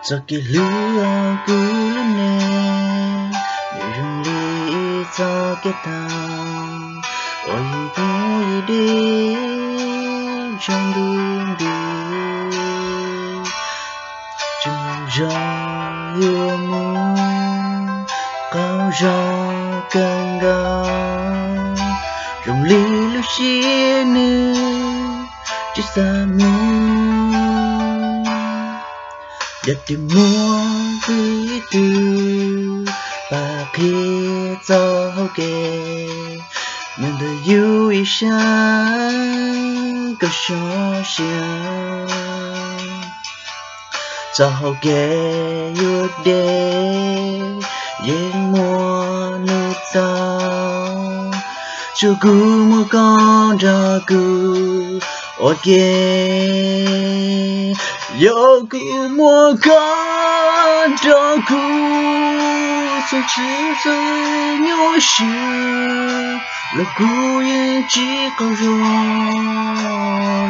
cho cái lửa cứ nè để rừng đi cho cái tàu ôi vui đi trong đường đi chừng gió yêu muốn cao gió càng cao rừng ly lúc chia nữa chỉ xa muốn để tìm mua vui từ và khi cho hậu kề nên đời yêu ý sáng câu số sáng cho hậu kề yêu đê yên mùa nước tao chú cứ mua con ra cứ ok yêu cứ mua con ra cứ sao chỉ rơi nhỏ xưa là cứ yên chỉ có rồi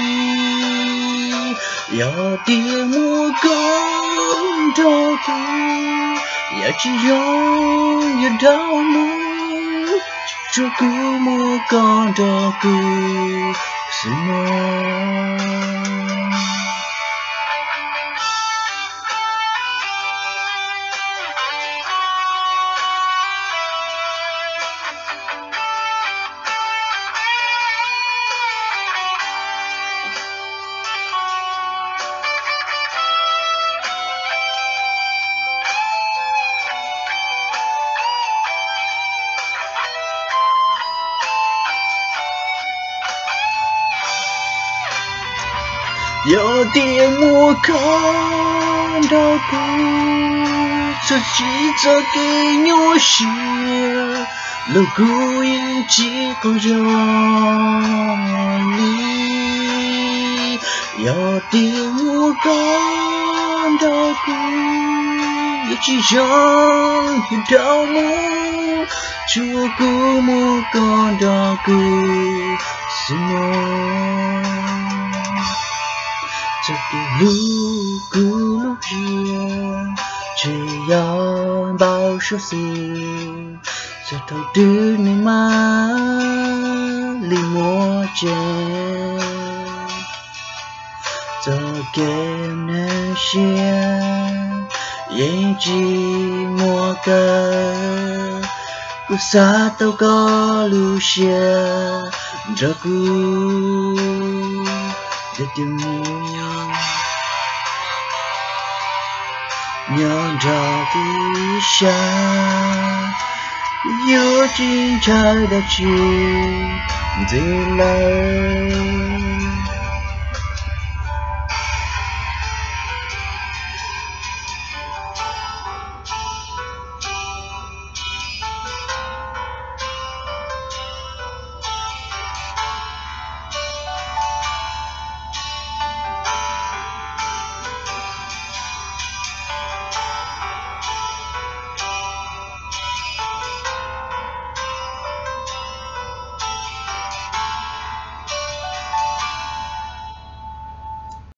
yêu tiếng mua con ra cứ yêu chỉ giống như đau mưa cho cứ mua con ra cứ xin yêu tiếng mua con đau cô cho chỉ cho cái nhỏ xưa lời cô yên chỉ có rồi yêu tiếng mua con đau cô chỉ giống như đau mưa chúa cô mua con đau cô xin cho cái lúc riêng chỉ do bao số sự cho thâu tư này mà li mua chè cho cái này xia yên chỉ mua cơ cứ xa tao có lưu xia cho cứ để tìm nhớ ra cái xa yêu trên trái đất chỉ dừng lại